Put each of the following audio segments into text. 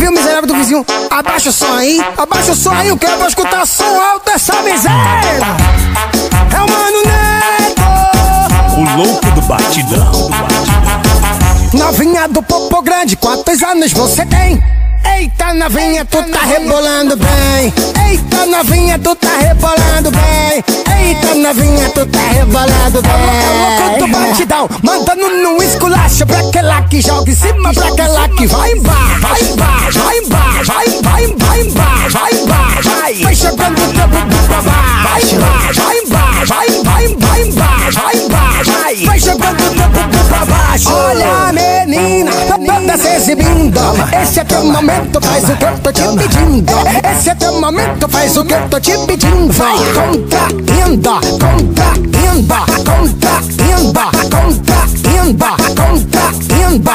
ouviu, miserável do vizinho? Abaixa o som aí, eu quero escutar som alto dessa miséria. É o Mano Neto, o louco do batidão. Novinha do popo grande, quantos anos você tem? Eita novinha, tu tá rebolando bem. Eita novinha, tu tá rebolando bem. Eita novinha, tu tá rebolando bem. É o louco do batidão, mandando no esculacho pra aquela que joga em cima, pra aquela que vai embaixo. Vai embaixo, vai embaixo, vai embaixo, vai embaixo. Vai jogando o teu bumbum pra baixo. Vai embaixo, vai embaixo. Vai jogando o teu bumbum pra baixo. Olha menina, toda se exibindo. Esse é teu momento, faz o que eu tô te pedindo. Esse é teu momento, faz o que eu tô te pedindo. Vai contraindo, contraindo, contraindo, contraindo, contraindo,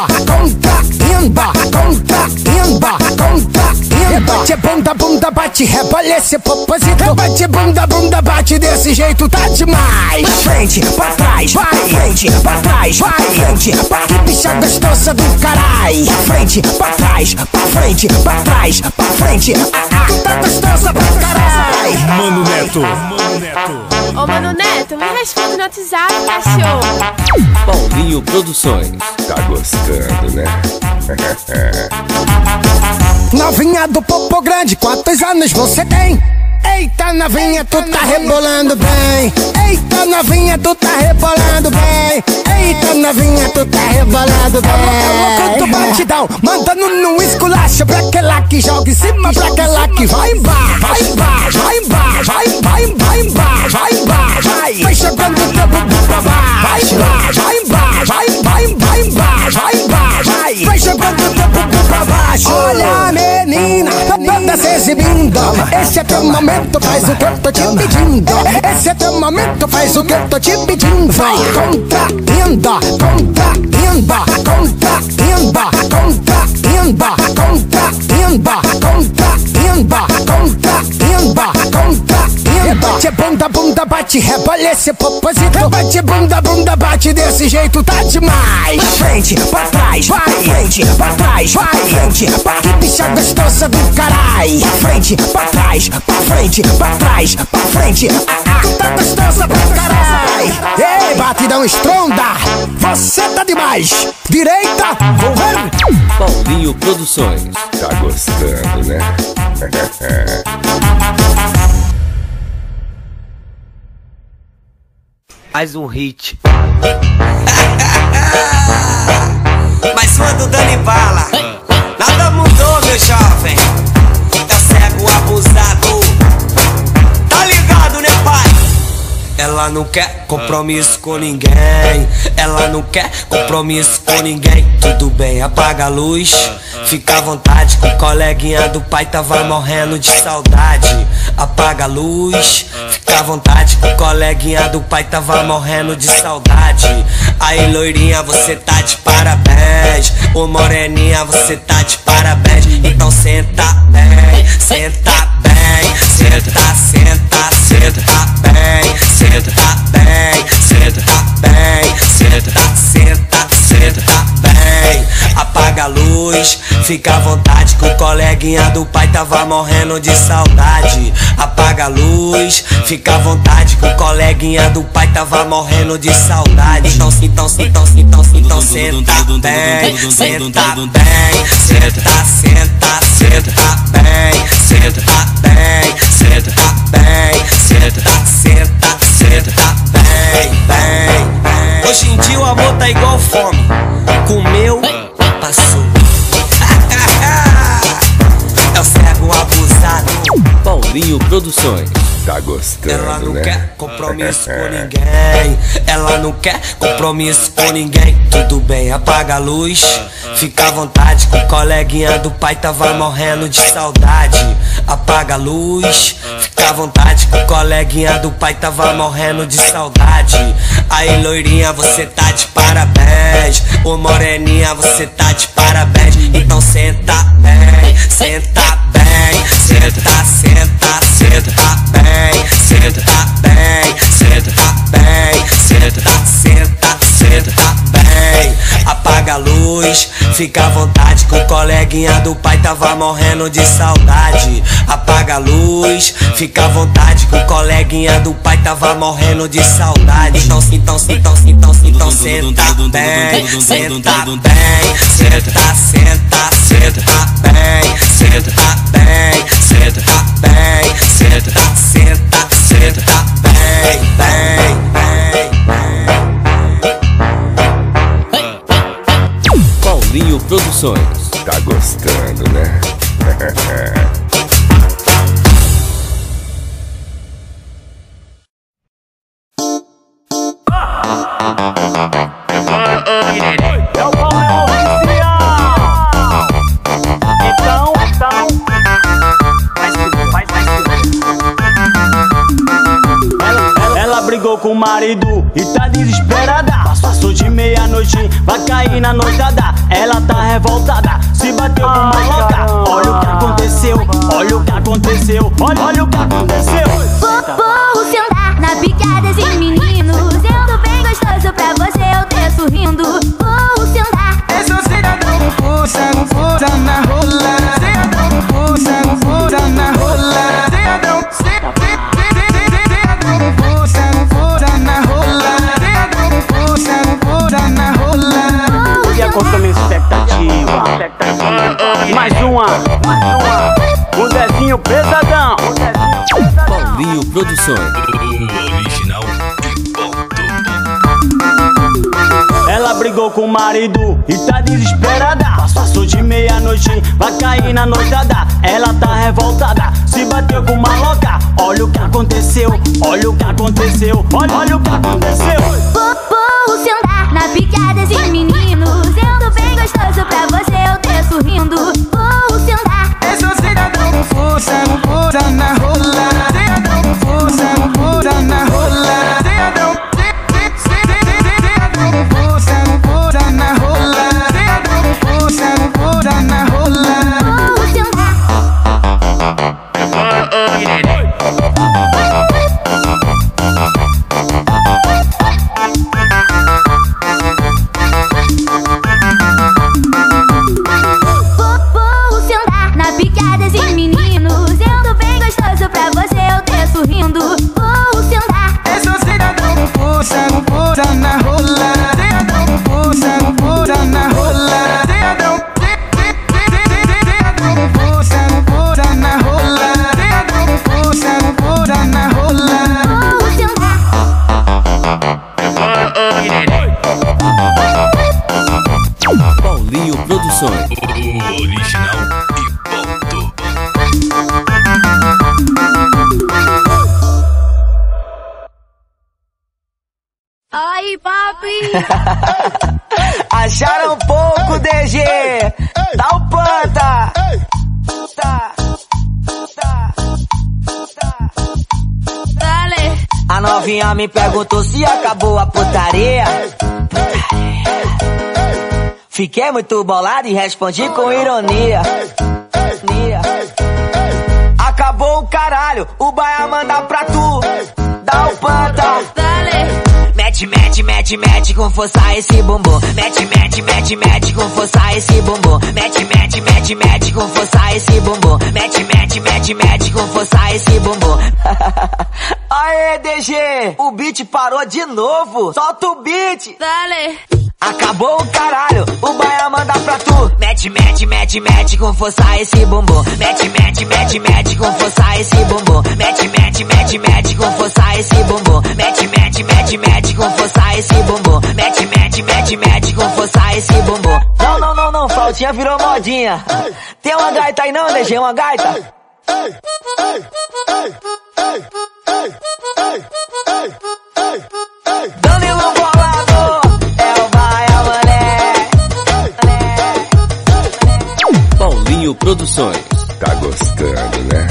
contraindo, contraindo. Bate bunda, bunda, bate, rebola esse popozito. Bate bunda, bunda, bate, desse jeito tá demais. Pra frente, pra trás, vai, frente, pra trás, vai, frente. Que bicha gostosa do carai. Pra frente, pra trás, pra frente, pra trás, pra frente. Tu tá gostosa pra carai. Mano Neto, Mano Neto. Ô Mano Neto, me responde no WhatsApp, cachorro. Paulinho Produções. Tá gostando, né? Novinha do popo grande, quantos anos você tem? Eita novinha, tu tá rebolando bem. Eita novinha, tu tá rebolando bem. Eita novinha, tu tá rebolando bem. É o louco do batidão, mandando no esculacho pra aquela que joga em cima, pra aquela que vai embaixo. Vai embaixo, vai embaixo, vai embaixo, vai embaixo. Vai jogando o teu bumbum pra baixo. Vai embaixo, vai embaixo, vai embaixo. Vai jogando o teu bumbum pra baixo. Olha menina, toda se exibindo. Esse é teu momento, faz o que eu tô te pedindo. Esse é teu momento, faz o que eu tô te pedindo. Vai contraindo, contraindo, contraindo, contraindo, contraindo, contraindo, contraindo. Bate bunda, bunda, bate, rebola esse popozito. Bate bunda, bunda, bate, desse jeito tá demais. Pra frente, pra trás, vai, frente, pra trás, vai, frente. Que bicha gostosa do carai. Pra frente, pra trás, pra frente, pra trás, pra frente. Tu tá gostosa pra carai. Ei, batidão estronda, você tá demais. Direita, vou ver. Paulinho Produções. Tá gostando, né? Mais um hit. Mais uma do Dani Bala. Nada mudou, meu jovem. É cego abusado. Tá ligado, né, pai? Ela não quer compromisso com ninguém. Ela não quer compromisso com ninguém. Tudo bem, apaga a luz. Fica à vontade, que o coleguinha do pai tava morrendo de saudade. Apaga a luz. Fica à vontade, que o coleguinha do pai tava morrendo de saudade. Aí loirinha, você tá de parabéns. Ô moreninha, você tá de parabéns. Então senta bem, senta bem. Senta, senta, senta bem. Senta bem, senta bem. Senta, senta, senta bem. Apaga a luz, fica à vontade, que o coleguinha do pai tava morrendo de saudade. Apaga a luz, fica à vontade, que o coleguinha do pai tava morrendo de saudade. Então senta bem, senta bem. Senta, senta, senta bem. Senta bem, senta bem. Senta, senta, senta bem, bem. Hoje em dia o amor tá igual fome. Comeu, passou. É o cego abusado. Paulinho Produções. Tá gostando, Ela não né? quer compromisso com ninguém. Ela não quer compromisso com ninguém. Tudo bem, apaga a luz. Fica à vontade, que o coleguinha do pai tava morrendo de saudade. Apaga a luz. Fica à vontade, que o coleguinha do pai tava morrendo de saudade. Aí loirinha, você tá de parabéns. Ô moreninha, você tá de parabéns. Então senta bem, senta bem. Senta, senta, senta bem. Senta bem, senta bem. Senta, senta, senta bem. Apaga a luz, Fica à vontade que o coleguinha do pai tava morrendo de saudade. Apaga a luz, fica à vontade que o coleguinha do pai tava morrendo de saudade. Então senta bem, senta bem, senta bem, senta bem, senta bem, senta bem, bem. Paulinho Produções. Tá gostando, né? É o Paulinho oficial. Então ela brigou com o marido e tá desesperada. Passou de meia-noite, vai cair na noitada. Ela tá revoltada, se bateu com uma louca. Olha o que aconteceu, olha o que aconteceu, olha o que aconteceu. Vou sentar na picada de meninos. Eu tô bem gostoso pra você, eu desço rindo. Vou sentar. Eu sou cidadão, força na rola. Cidadão, força na rola. Cidadão, força na rola. Cidadão, força na rola. E acostou minha expectativa. Mais uma. O Dezinho pesadão. Paulinho Produções. Original e ponto. Ela brigou com o marido e tá desesperada. Passou de meia-noite, vai cair na noitada. Ela tá revoltada, se bateu com uma louca. Olha o que aconteceu, olha o que aconteceu, olha o que aconteceu. Vou sentar na picada de meninos. Eu tô bem gostoso pra você, eu desço rindo. Vou sentar. Eu sou cidadão, força na rola. Cidadão, força na rola. Cidadão, força na rola. Cidadão, força na rola. Vou sentar. Vou sentar na picada de meninos. Eu tô bem gostoso pra você, eu desço rindo. Vou sentar. Eu sou cidadão, força na rola. Cidadão, força na rola. Cidadão, força na rola. Cidadão, força na rola. Vou sentar. Paulinho Produções. Original e ponto. Ai, papi. Acharam pouco, DG. Dá o panta. Dale. A novinha me perguntou se acabou a putaria. Fiquei muito bolado e respondi com ironia. Acabou o caralho, o baia manda pra tu. Dá o panta. Dale. Mete com força esse bumbum. Mete com força esse bumbum. Mete com força esse bumbum. Mete com força esse bumbum. Aê, DG, o beat parou de novo. Solta o beat. Dale. Acabou o caralho, o baia manda pra tu. Mete com força esse bumbum. Mete com força esse bumbum. Mete com força esse bumbum. Mete com força esse bumbum. Mete com força esse bumbum. Não, flautinha virou modinha. Tem uma gaita aí não, DG, uma gaita? Danilo bolado, é o baia mané. Paulinho Produções. Tá gostando, né?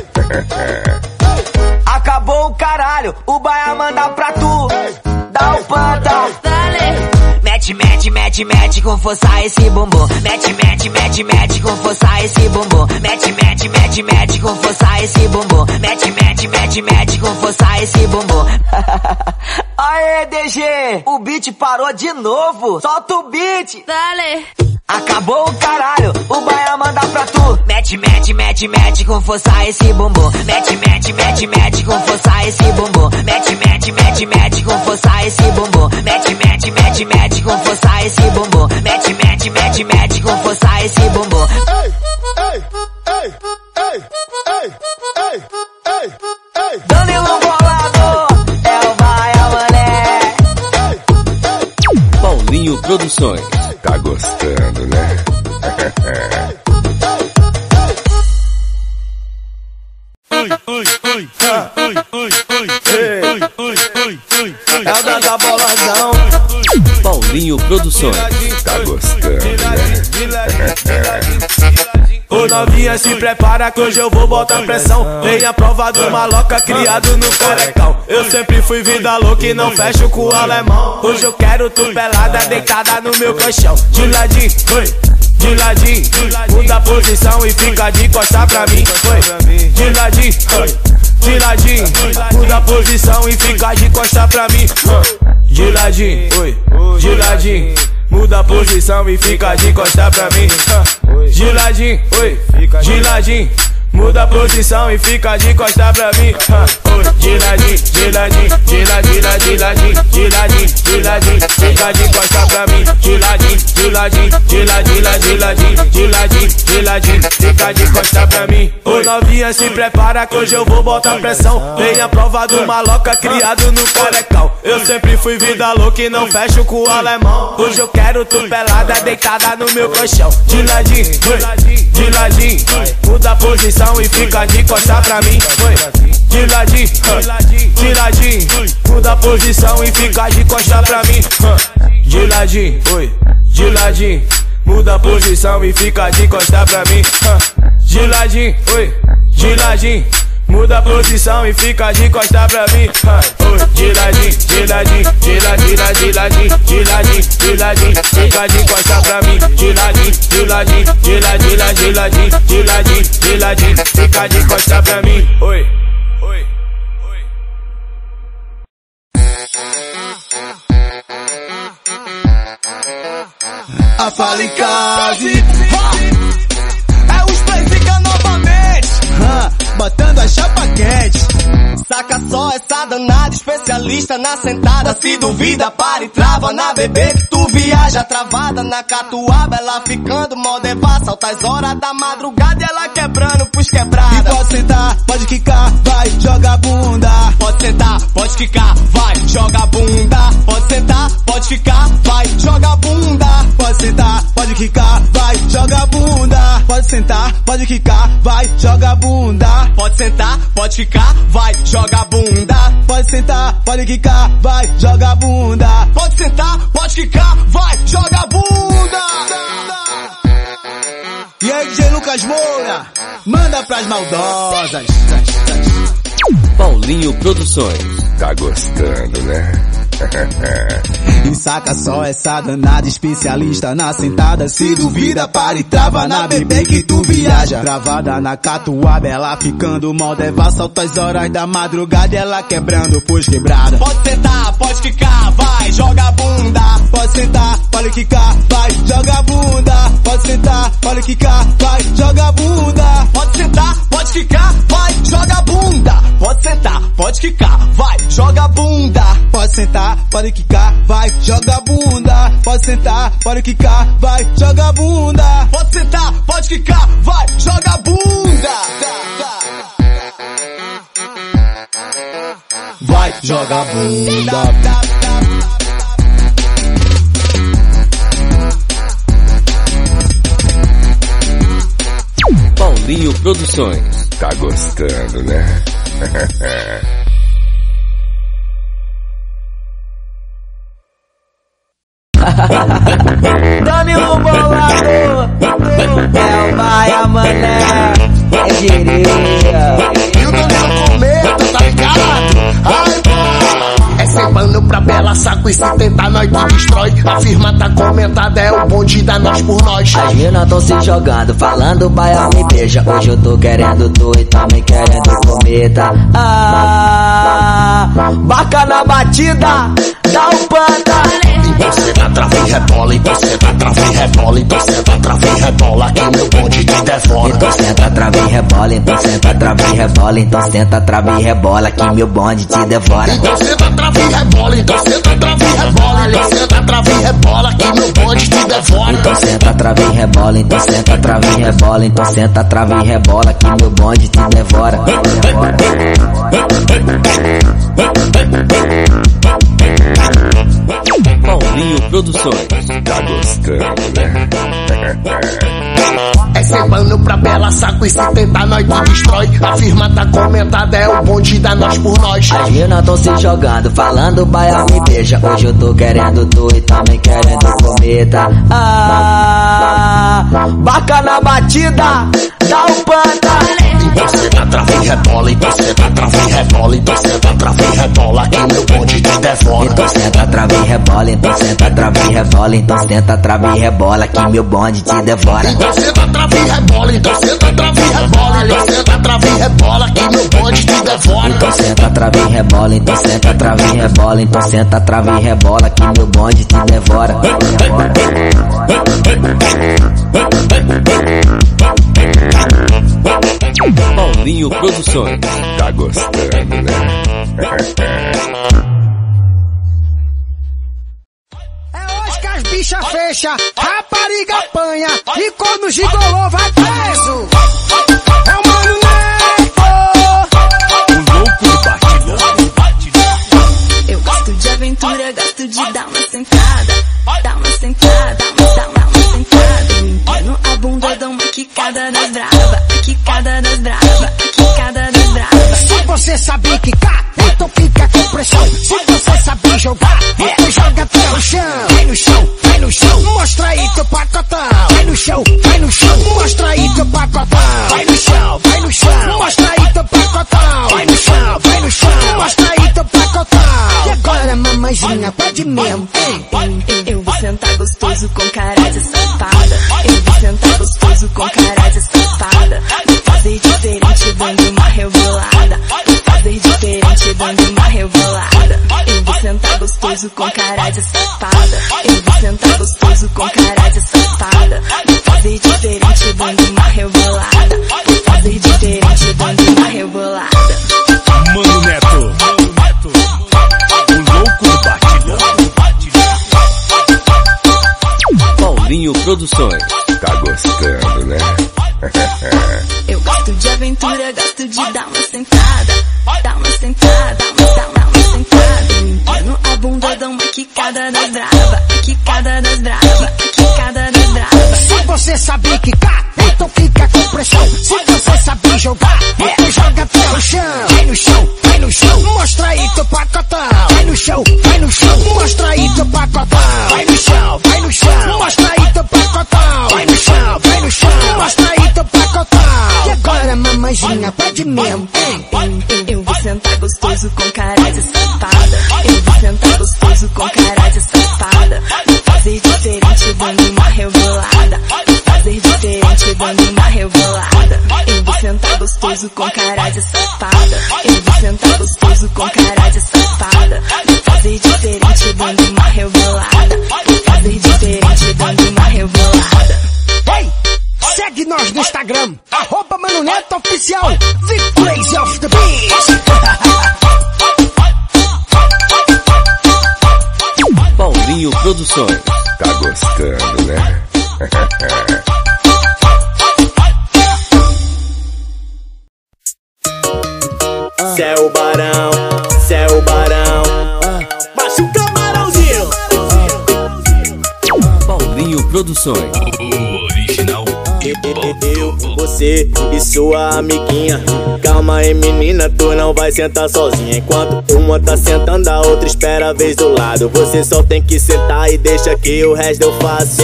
Acabou o caralho, o baia manda pra tu. Dá o panta. Dale. Mete, mete, mete, mete com força esse bumbum. Mete, mete, mete, mete com força esse bumbum. Mete, mete, mete, mete com força esse bumbum. Mete, mete, mete, mete com força esse bumbum. Aê, DG, o beat parou de novo. Solta o beat. Dale. Acabou o caralho, o Baia manda pra tu. Mete, mete, mete, mete com força esse bumbum. Mete, mete, mete, mete com força esse bumbum. Mete, mete, mete, mete com força esse bumbum. Mete, mete, mete, mete com força esse bumbum. Mete, mete, mete, mete com força esse bumbum. Danilo Bolado, é o Baia Mané. Paulinho Produções. Tá gostando, né? É o da bolazão. Paulinho Produções. Tá gostando, né? Ô novinha, se prepara que hoje eu vou botar pressão. Tem a prova do maloca criado no carecão. Eu sempre fui vida louca e não fecho com o alemão. Hoje eu quero tu pelada, deitada no meu colchão. De ladinho, de ladinho, muda a posição e fica de costa pra mim. De ladinho, de ladinho, muda a posição e fica de costa pra mim. De ladinho, de ladinho, muda a posição e fica de costa pra mim. De ladinho, de ladinho, muda a posição e fica de costa pra mim. De ladinho, de ladinho, de ladinho, de ladinho, de ladinho, de ladinho, fica de costa pra mim. De ladinho, de ladinho, de ladinho, de ladinho, de ladinho, de ladinho, fica de costa pra mim. Ô novinha, se prepara que hoje eu vou botar pressão. Tem a prova do maloca criado no carecão. Eu sempre fui vida louca e não fecho com o alemão. Hoje eu quero tu pelada, deitada no meu colchão. De ladinho, de ladinho, muda a posição e fica de costa pra mim. De ladinho, de ladinho, muda a posição e fica de costa pra mim. De ladinho, de ladinho, muda a posição e fica de costa pra mim. De ladinho, de ladinho, muda a posição e fica de costa pra mim. De ladinho, de ladinho, de ladinho, de ladinho, de ladinho, de ladinho, fica de costa pra mim. De ladinho, de ladinho, de ladinho, de ladinho, de ladinho, de ladinho, fica de costa pra mim. Oi. A Falicase é os play, fica novamente botando a chapa quente. Saca só essa danada, especialista na sentada. Se duvida, para e trava na bebê que tu viaja. Travada na catuaba, ela ficando mó devassa. Altas horas da madrugada, ela quebrando pros quebradas. E pode sentar, pode quicar, vai, joga a bunda. Pode sentar, pode quicar, vai, joga a bunda. Pode sentar, pode ficar, vai, joga a bunda. Pode sentar, pode quicar, vai, joga a bunda. Pode sentar, pode quicar, vai, joga a bunda. Pode sentar, pode ficar, vai, joga a bunda. Pode sentar, pode quicar, vai, joga a bunda. Pode sentar, pode ficar, vai, joga a bunda. E aí, DJ Lucas Moura, manda pras maldosas. Paulinho Produções. Tá gostando, né? E saca só essa danada, especialista na sentada. Se duvida, para e trava na bebê que tu viaja. Travada na catuaba, ela ficando mal devassa. Altas horas da madrugada, ela quebrando pros quebradas. Pode sentar, pode ficar, vai, joga a bunda. Pode sentar, pode quicar, vai, joga a bunda. Pode sentar, pode quicar, vai, joga a bunda. Pode sentar, pode ficar, vai, joga a bunda. Pode sentar, pode quicar, vai, joga a bunda. Pode sentar, pode quicar, vai, joga a bunda. Pode sentar, pode quicar, vai, joga a bunda. Pode sentar, pode quicar, vai, joga a bunda. Vai, joga a bunda. Paulinho Produções. Tá gostando, né? Danilo Bolado, é o Baia Mané, é Jereia. E o Danilo Cometa, tá ligado? Ai, é sem pano pra bela, saco e se tentar nós te destrói. A firma tá comentada, é o bonde da nós por nós. As minas tão se jogando, falando baia me beija. Hoje eu tô querendo tu e também querendo comida. Barca na batida, dá um panda. Então senta, trava e rebola, então senta, trava e rebola, então senta, trava e rebola, que meu bonde te devora. Então senta, trava e rebola, então senta, trava e rebola, então senta, trava e rebola, que meu bonde te devora. Então senta, trava e rebola, então senta, trava e rebola, então senta, trava e rebola, que meu bonde te devora. Então senta, trava e rebola, então senta, trava e rebola, então senta, trava e rebola, que meu bonde te devora. Paulinho Produções. Tá gostando, né? É sem pano pra bela, saco e se tentar nós te destrói. A firma tá comentada, é o bonde da nós por nós. As minas tão se jogando, falando baia me beija. Hoje eu tô querendo tu e também querendo comida. Barca na batida, dá um panda. Então senta, trava e rebola, então senta, trava e rebola, então senta, trava e rebola, que meu bonde te devora. Então senta, trava e rebola, então senta, trava e rebola, então senta, trava e rebola, que meu bonde te devora. Então senta, trava e rebola, então senta, trava e rebola, então senta, trava e rebola, que meu bonde te devora. Então senta, trava e rebola, então senta, trava e rebola, então senta, trava e rebola, que meu bonde te devora. Paulinho Produções. Tá gostando, né? É hoje que as bichas fecham, rapariga apanha e quando gigolô vai preso. É o Mano Neto, O louco do batidão. Eu gosto de aventura, gosto de dar uma sentada. Dá uma sentada, dá uma sentada. Eu empino a bunda, dou uma quicada das brava. A quicada das brava, a quicada das brava. Se você sabe quicar, então fica com pressão. Se você sabe jogar, então joga até o chão. Vai no chão, vai no chão, mostra aí teu pacotão. Vai no chão, mostra aí teu pacotão. Vai no chão, mostra aí teu pacotão. Vai no chão, mostra aí teu pacotão. E agora, mamãezinha, pode mesmo. Eu vou sentar gostoso com cara de safada. Eu vou sentar gostoso com cara de safada. Vou fazer diferente dando uma rebolada. Vou fazer diferente dando uma rebolada. Eu vou sentar gostoso com cara de safada. Eu vou sentar gostoso com cara de safada. Vou fazer diferente dando uma rebolada. Vou fazer diferente dando uma rebolada. Mano Neto. O louco do batidão. Paulinho Produções. Tá gostando, né? Eu gosto de aventura, gosto de dar uma sentada. Dá uma sentada, dá uma sentada. Eu empino a bunda, dou uma quicada das brava. A quicada das brava, a quicada das brava. Se você sabe quicar, então fica com pressão. Se você sabe jogar, então joga até o chão. Vai no chão, mostra aí teu pacotão. Vai no chão, mostra aí teu pacotão. Vai no chão, mostra aí teu pacotão. Vai no chão, mostra aí teu pacotão. E agora, mamãezinha, pode mesmo. Eu vou sentar gostoso com cara de safada. Eu vou sentar gostoso com cara de safada. Vou fazer diferente dando uma rebolada. Vou fazer diferente dando uma rebolada. Eu vou sentar gostoso com cara de safada. Eu vou sentar gostoso com cara de safada. Vou fazer diferente dando uma rebolada. Vou fazer diferente dando uma rebolada. Ei, segue nós no Instagram, @Mano Neto Oficial, The Crazy of the Beat. Paulinho Produções. Tá gostando, né? Céu barão, baixa o camarãozinho. Paulinho Produções. O original Eu, você e sua amiguinha. Calma aí, menina, tu não vai sentar sozinha. Enquanto uma tá sentando, a outra espera a vez do lado. Você só tem que sentar e deixa que o resto eu faço.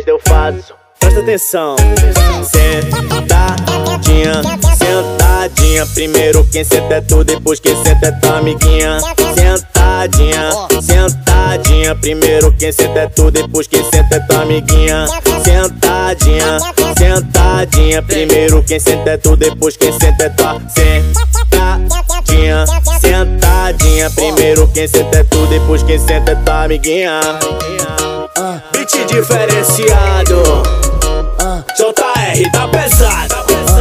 Presta atenção. Sentadinha, Sentadinha, primeiro quem senta é tu, depois quem senta é tua amiguinha. Sentadinha, sentadinha, primeiro quem senta é tu, depois quem senta é tua amiguinha. Sentadinha, sentadinha, primeiro quem senta é tu, depois quem senta é tua. Sentadinha, sentadinha, primeiro quem senta é tu, depois quem senta é tua amiguinha. Beat diferenciado, JR tá pesado.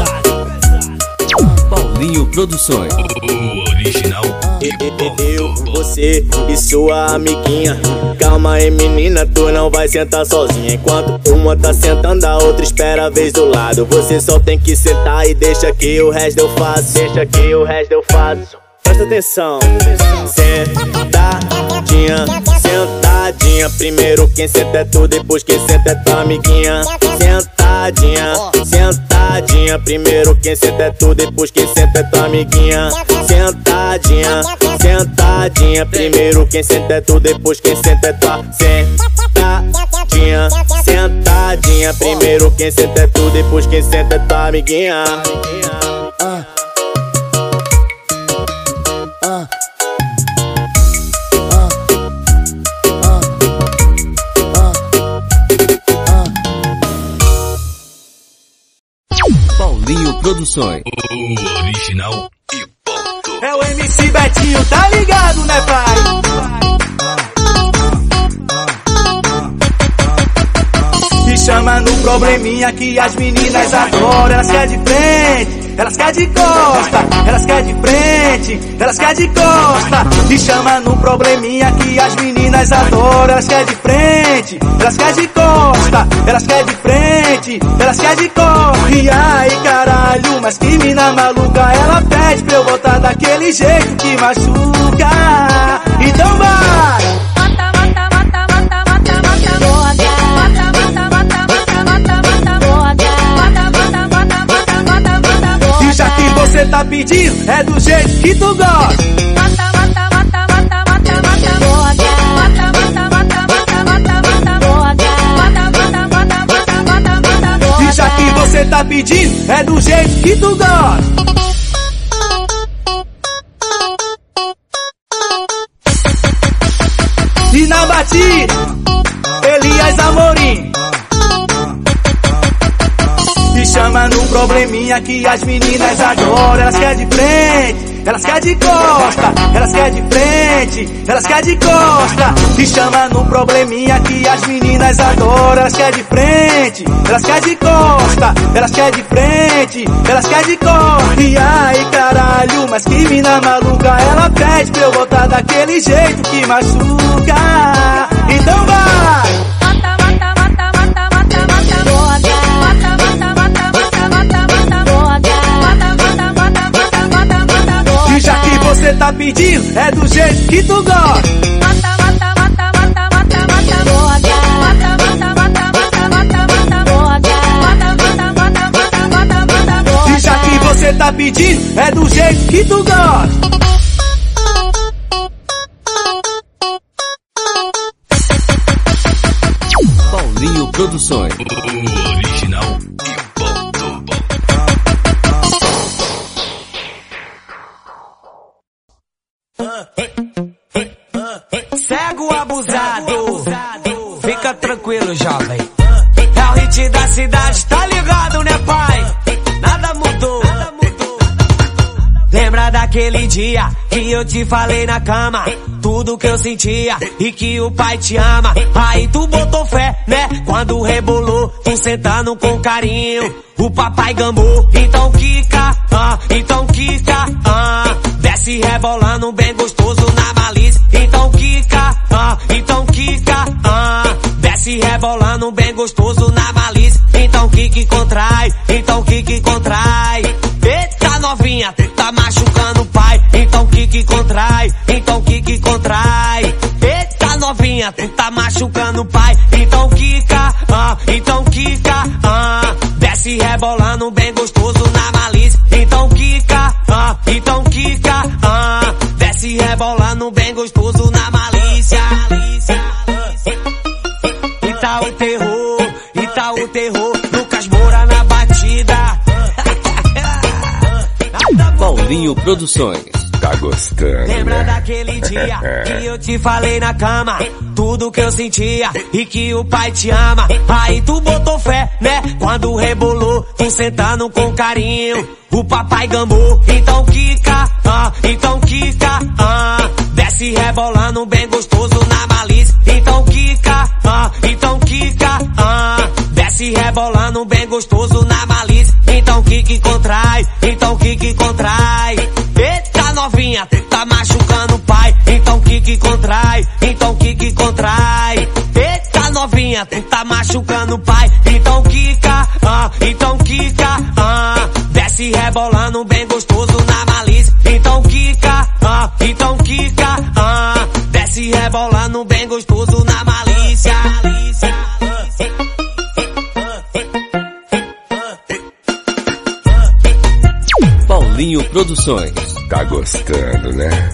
Paulinho Produções. O original. Eu, você e sua amiguinha. Calma aí, menina, tu não vai sentar sozinha. Enquanto uma tá sentando, a outra espera a vez do lado. Você só tem que sentar e deixa que o resto eu faço. Deixa que o resto eu faço. Presta atenção. Sentadinha, sentadinha, primeiro quem senta é tu, depois quem senta é tua amiguinha. Sentadinha, sentadinha, primeiro quem senta é tu, depois quem senta é tua amiguinha. Sentadinha, sentadinha, primeiro quem senta é tu, depois quem senta é tua. Sentadinha, sentadinha, primeiro quem senta é tu, depois quem senta é tua amiguinha. Paulinho Produções. O original e ponto. É o MC Betinho, tá ligado, né, pai? Me chama no probleminha que as meninas adoram. Elas querem de frente, elas querem de costa. Elas querem de frente, elas querem de costa. Me chama no probleminha que as meninas adoram. Elas querem de frente, elas querem de costa. Elas querem de frente, elas querem de costa. E aí caralho, mas que mina maluca. Ela pede pra eu botar daquele jeito que machuca. Então vai! E já que você tá pedindo, é do jeito que tu gosta. E já que você tá pedindo, é do jeito que tu gosta. E na batida, Elias Amorim. Me chama no probleminha que as meninas adoram. Elas querem de frente, elas querem de costa. Elas querem de frente, elas querem de costa. Me chama no probleminha que as meninas adoram. Elas querem de frente, elas querem de costa. Elas querem de frente, elas querem de costa. E aí caralho, mas que mina maluca. Ela pede pra eu botar daquele jeito que machuca. Então vai! E já que você tá pedindo, é do jeito que tu gosta. E já que você tá pedindo, é do jeito que tu gosta. Paulinho Produções. O original e ponto. Cego abusado, fica tranquilo, jovem. É o hit da cidade, tá ligado, né, pai? Nada mudou. Lembra daquele dia que eu te falei na cama tudo que eu sentia e que o pai te ama. Aí tu botou fé, né? Quando rebolou, tu sentando com carinho, o papai gambou. Então quica, então quica, desce rebolando bem gostoso na malícia. Então quica, então quica, desce rebolando bem gostoso na malícia. Então quique contrai, então quique contrai. Eita novinha, tá machucando o pai. Então quique contrai, então quique contrai. Eita novinha, tu tá machucando o pai. Então quica, desce rebolando bem gostoso na malícia. Então quica, desce rebolando bem gostoso na malícia. E tá o terror, Lucas Moura na batida. Paulinho Produções. Tá gostando, Lembra né? daquele dia que eu te falei na cama tudo que eu sentia e que o pai te ama. Aí tu botou fé, né? Quando rebolou, tu sentando com carinho, o papai gambou. Então quica, então quica, desce rebolando bem gostoso na malícia. Então quica, então quica, desce rebolando bem gostoso na malícia. Então quica contrai, então quica contrai. Eita novinha, tu tá machucando o pai. Então quica contrai, então quica contrai. Eita novinha, tu tá machucando o pai. Então quica, desce rebolando bem gostoso na malícia. Então quica, desce rebolando bem gostoso na malícia. Paulinho Produções. Tá gostando, né?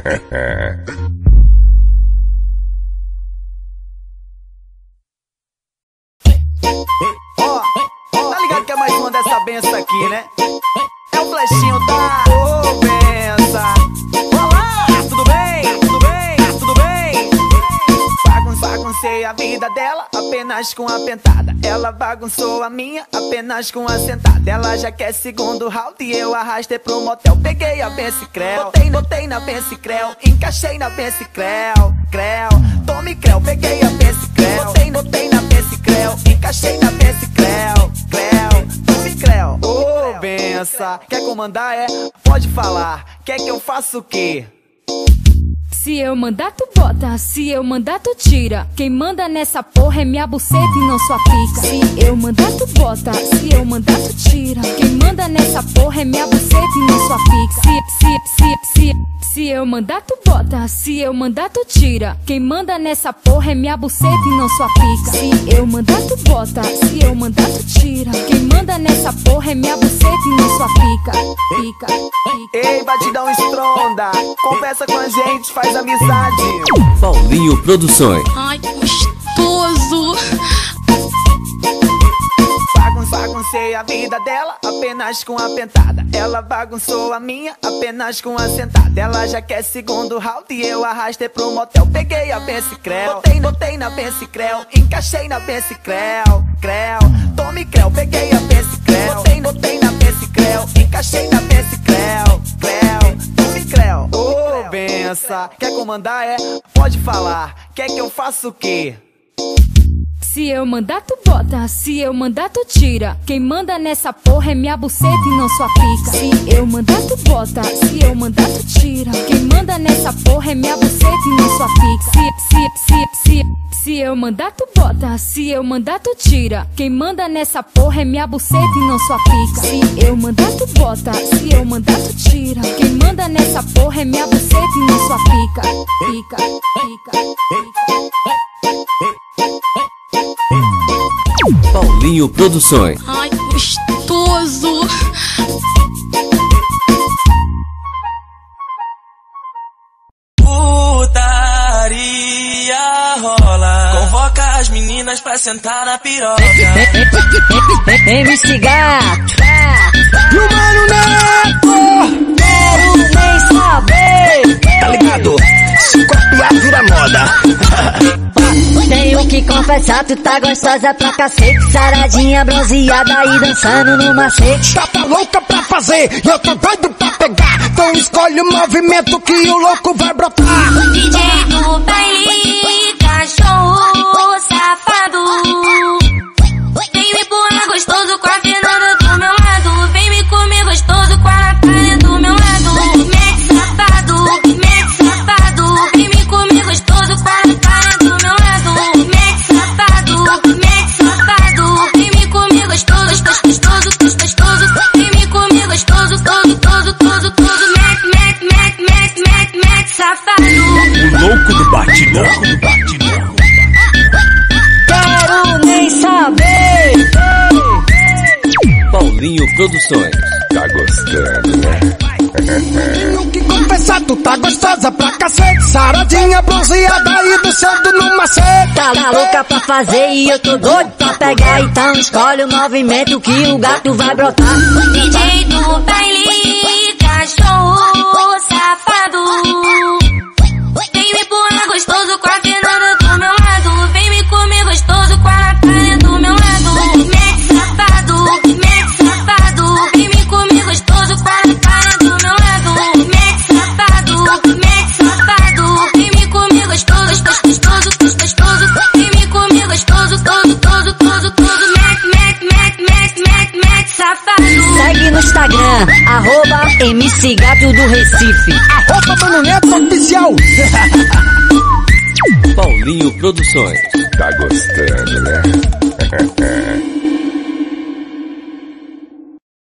Tá ligado que é mais uma dessa benção aqui, né? É o flechinho da benção. Olá, tudo bem? Tudo bem? Tudo bem? Baguncei a vida dela apenas com a pentada. Ela bagunçou a minha apenas com a sentada. Ela já quer segundo round e eu arrastei pro motel. Peguei a Bencicrel, botei na Bencicrel, encaixei na Bencicrel, tome creu. Peguei a Bencicrel, botei na Bencicrel, encaixei na Bencicrel, tome creu. Ô, bença, quer comandar pode falar, quer que eu faça o quê? Se eu mandar tu bota, se eu mandar tu tira. Quem manda nessa porra é minha buceta e não sua pica. Se eu mandar tu bota, se eu mandar tu tira. Quem manda nessa porra é minha buceta e não sua pica. Se eu mandar tu bota, se eu mandar tu tira. Quem manda nessa porra é minha buceta e não sua pica. Se eu mandar tu bota, se eu mandar tu tira. Quem manda nessa porra é minha buceta e não sua pica. Ei, batidão estronda, conversa com a gente, faz amizade. Paulinho Produções. Ai, gostoso. Baguncei a vida dela apenas com a pentada. Ela bagunçou a minha apenas com a sentada. Ela já quer segundo round e eu arrastei pro motel. Peguei a Bencicrel, botei na Bencicrel, encaixei na Bencicrel, tome creu. Peguei a Bencicrel, botei na Bencicrel, encaixei na Bencicrel, tome creu. Ô, bença, quer comandar pode falar, quer que eu faça o quê? Se eu mandar tu bota, se eu mandar tu tira. Quem manda nessa porra é minha buceta e não sua pica. Se eu mandar tu bota, se eu mandar tu tira. Quem manda nessa porra é minha buceta e não sua pica. Se eu mandar tu bota, se eu mandar tu tira. Quem manda nessa porra é minha buceta e não sua pica. Se eu mandar tu bota, se eu mandar tu tira. Quem manda nessa porra é minha buceta e não sua pica. Paulinho Produções. Ai, gostoso. Putaria rola, convoca as meninas pra sentar na piroca. MC Gato. E o Mano Neto, Quero nem saber. tá ligado? Se copiar vira moda. Tenho que confessar, tu tá gostosa pra cacete. Saradinha, bronzeada e dançando no macete. Tá louca pra fazer e eu tô doido pra pegar. Então escolhe o movimento que o louco vai brotar. DJ do baile, cachorro safado. Vem me empurrar gostoso com a Fernanda do meu lado. Vem me comer gostoso com a Natália do meu lado. Mete safado, vem me comer gostoso com a Natália do meu lado. Mete safado, vem me comer gostoso, gostoso. Vem me comer gostoso, todo. Mete safado. O louco do batidão. Quero nem saber. Paulinho Produções. Tá gostando, né? Tenho que confessar, tu tá gostosa pra cacete. Saradinha, bronzeada e dançando no macete. Tá louca pra fazer e eu tô doido pra pegar. Então escolhe o movimento que o gato vai brotar. DJ do baile, cachorro segue no Instagram, @MC Gato do Recife. Mano Neto Oficial. Paulinho Produções. Tá gostando, né?